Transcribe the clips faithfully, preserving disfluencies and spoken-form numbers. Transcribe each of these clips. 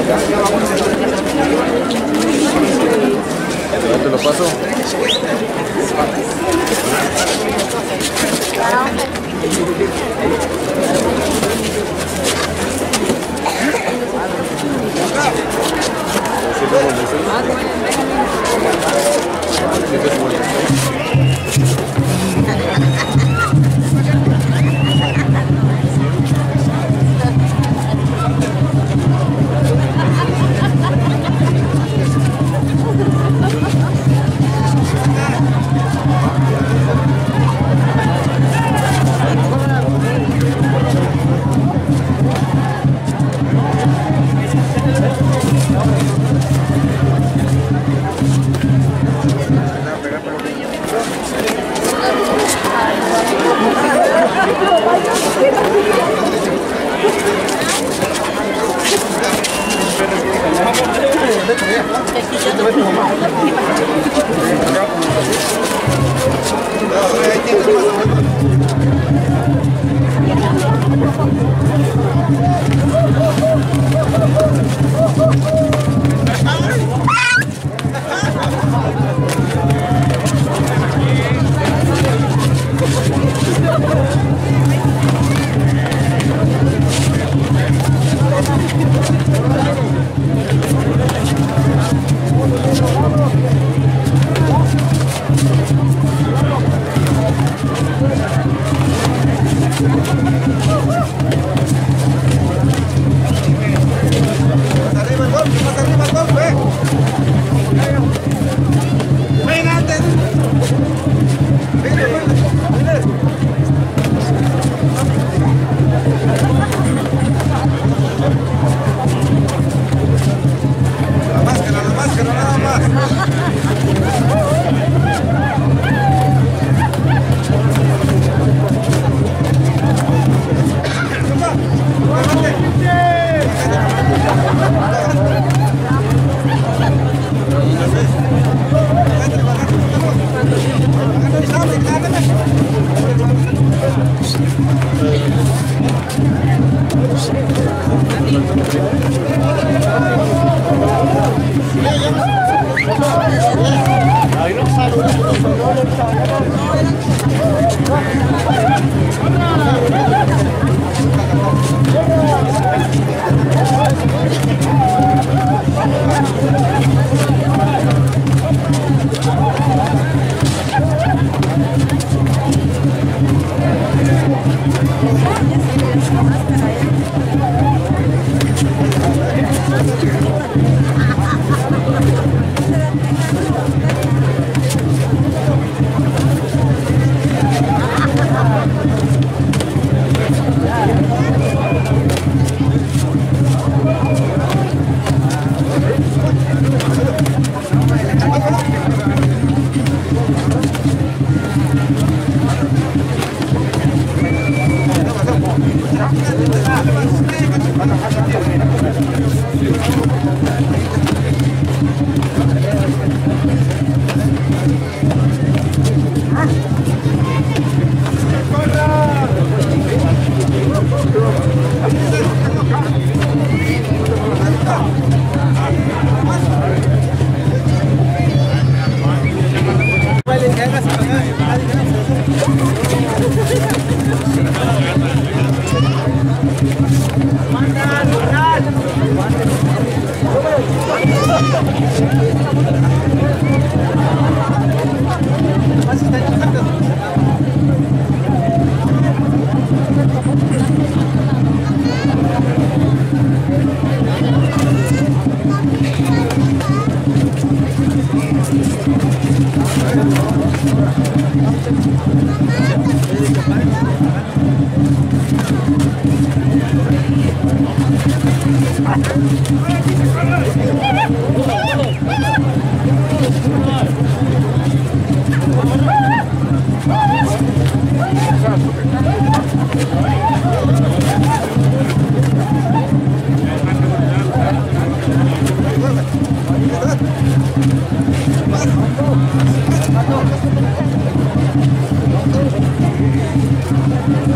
Ya te lo paso.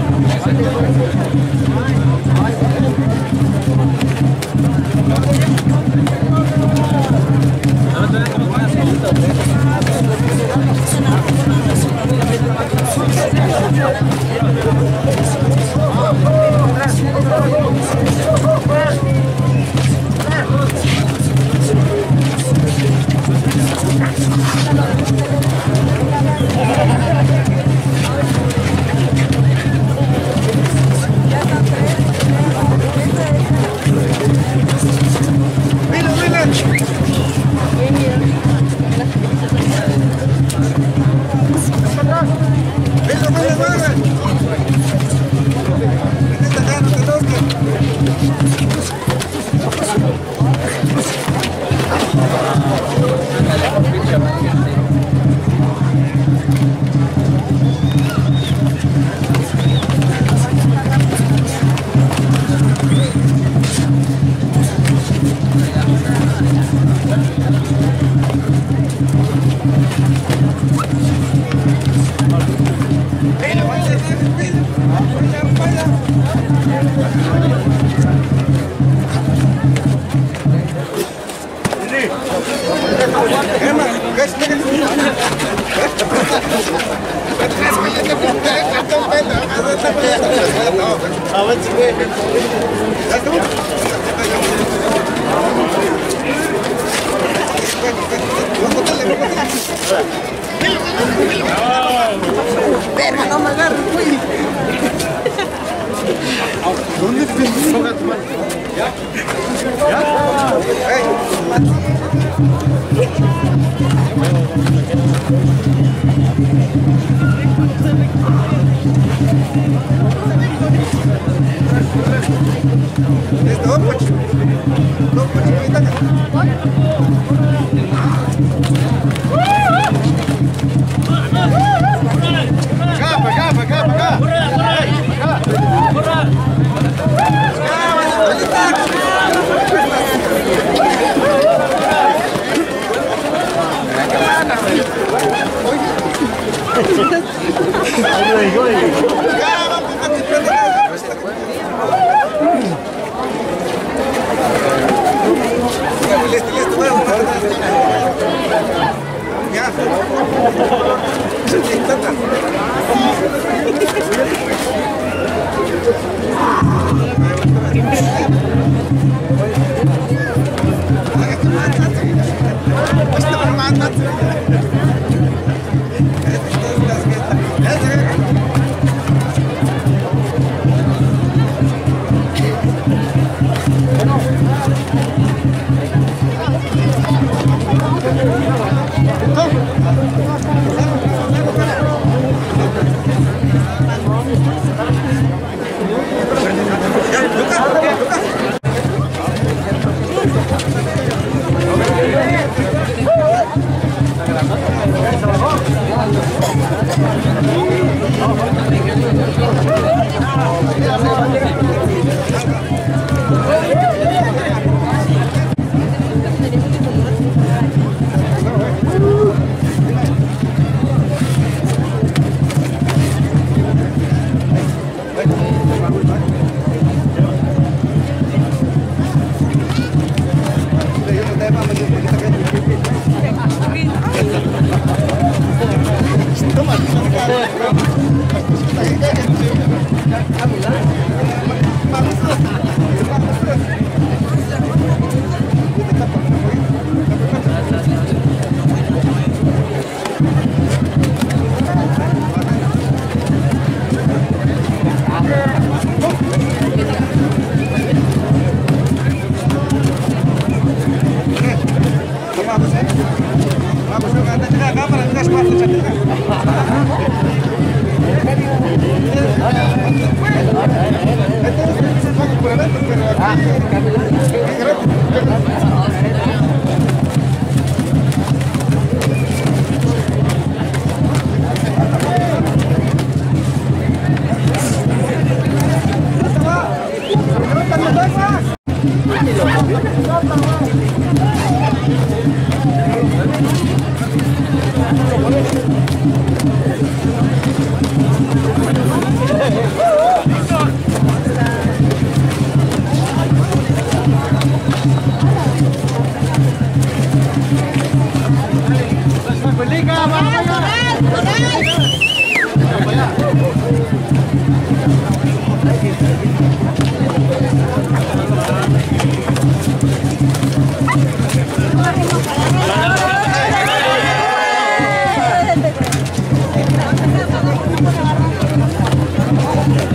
Thank you. Verga, no me agarres, güey. ¿Dónde te ¿Ya? ¿Ya? ¡Ey! ¿Esto? ¿No? Listo, listo, bueno. Ya. Gracias.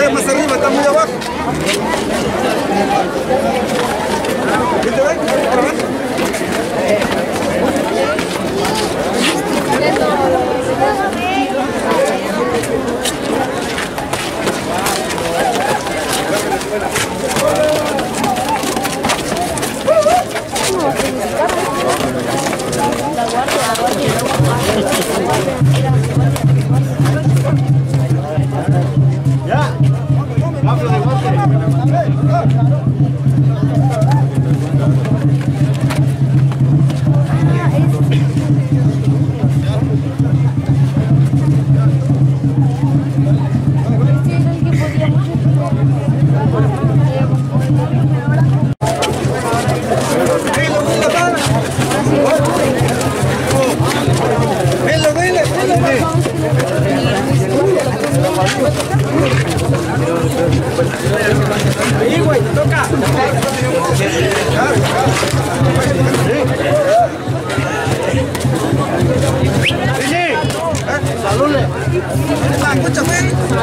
ve más arriba, está muy abajo. ¿Viste, ve? Para abajo. Ahí, güey, te toca. Saludle. Escúchame.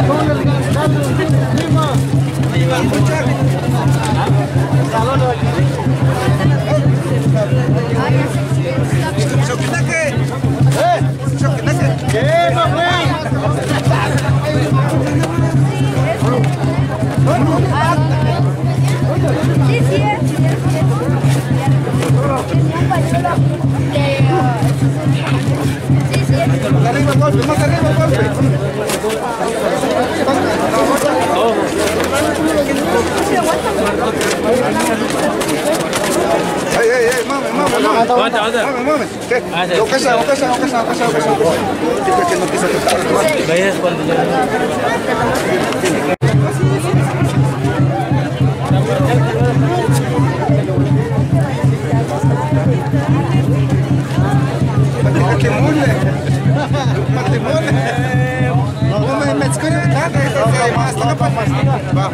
Arriba, golpe, más arriba, golpe. Ey, ey, ey, mame, mame, mame. Aguanta, aguanta. Mame, mame. ¿Qué? Ocasa, ocasa, ocasa, ocasa, ocasa. Tipo que no quise tocar. Veías cuando ya. Matrimonio. Matrimonio. No me me escucha nada, eso más, no pasa más. Va.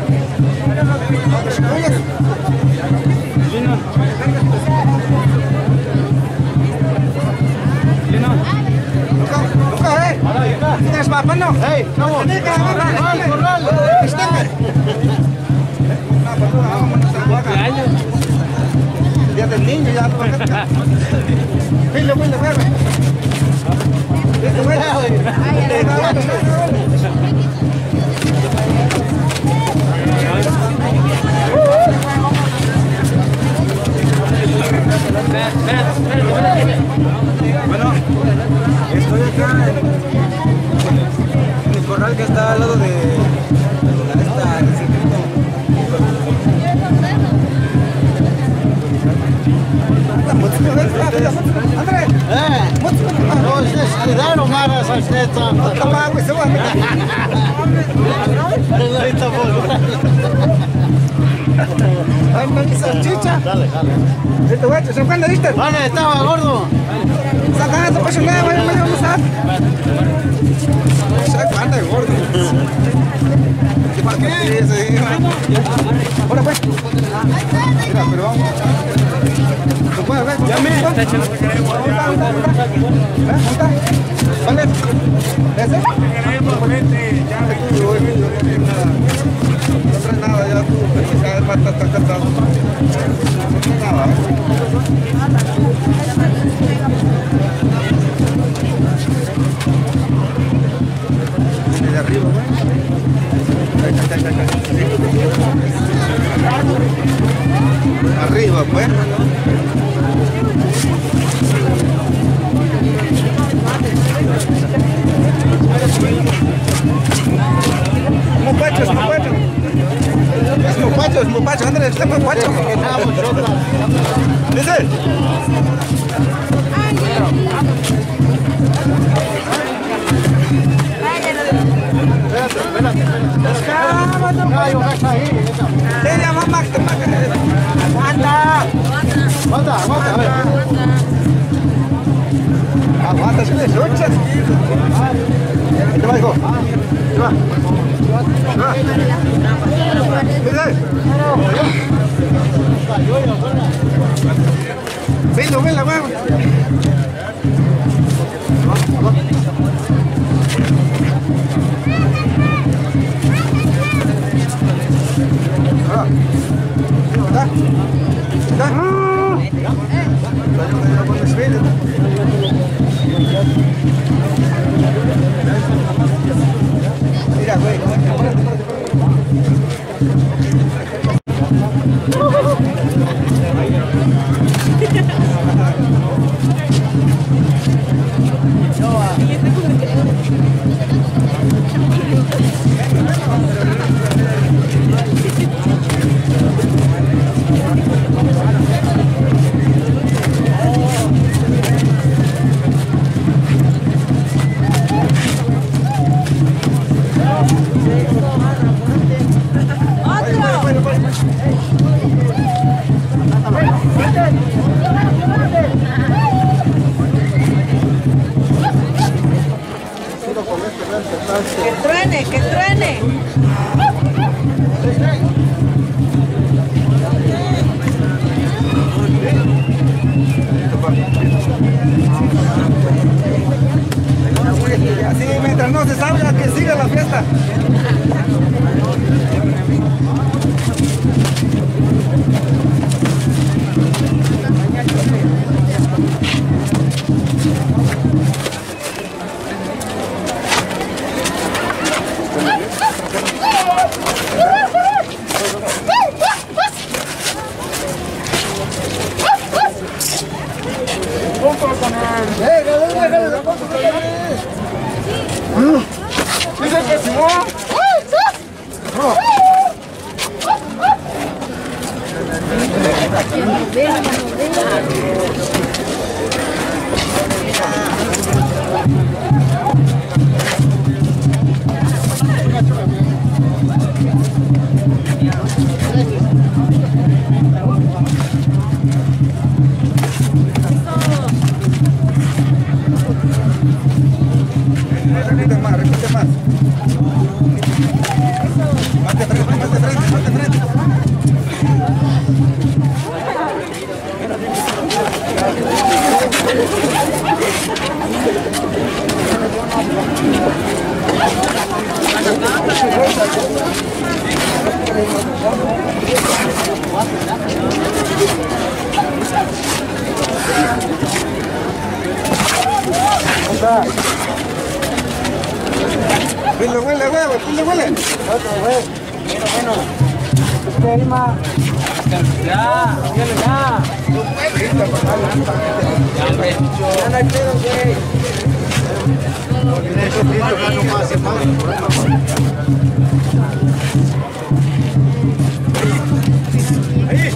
Lino. Lino. Luka, Luka, eh. Tienes mapa, ¿no? Hey, vamos. Corral, corral. Estéme. Ya del niño ya lo acá. Vile, vile, vile. Bueno, estoy acá en, en el corral que está al lado de, de la esta del circuito. André, No, es cuidado, Mara, esa esteta. Ay, me salchicha. Dale, dale. Este guacho, ¿se acuerdan de este? Vale, estaba gordo. Saca eso, pues nada, vaya, vaya, vamos a. Se acuerda de gordo. ¿Qué pasa? Sí, sí. Ahora pues. Mira, pero vamos. ¿Se puede ver? Ya me. ¿Dónde está? ¿Dónde está? ¿Vale? ¿Ese? Ya me culo, no trae nada, ya tú, ya el mata está cantado. No trae nada. Viene de arriba, güey. Ahí está, ahí está, ahí está. Arriba, pues. Mopacho, es mopacho. Es mopacho, es mopacho. Andrés, está mopacho. ¿Dice? Espérate, espérate, espérate. Sí, ya, mamá. Aguanta. Aguanta, aguanta, a ver. Aguanta, si le escuchas. Ahí te va, hijo. Ahí va. Velo, vela, vamos. Que truene, que truene. Así mientras no se salga, que siga la fiesta. Repite más, repite más. Más de frente, más de frente, más de frente. Huele, huele, huele, huele, huele. Bueno, bueno. Ya, ya, ya. Ya, hombre. Ya no hay pedo, güey. Ahí.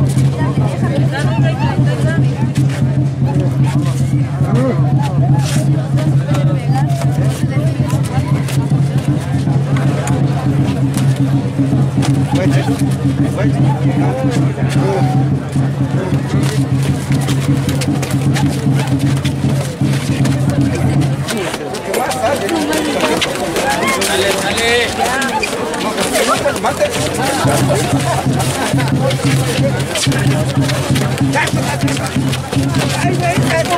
Dale, dale. Mate. Ay, güey,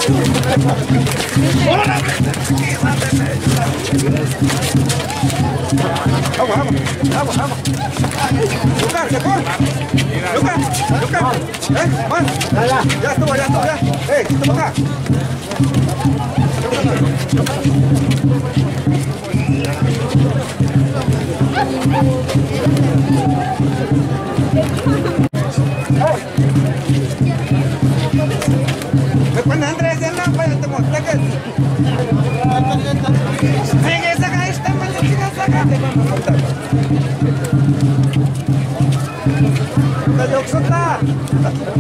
vamos, vamos, vamos, vamos. Lucas, se corre. Lucas, Lucas. Eh, man. Ya estuvo, ya estuvo, ya. Eh, esto para acá. Después Andrés, ya no, vaya, te monté que... Sigue, saca esta, maldita chica, saca. ¡La Yoxota!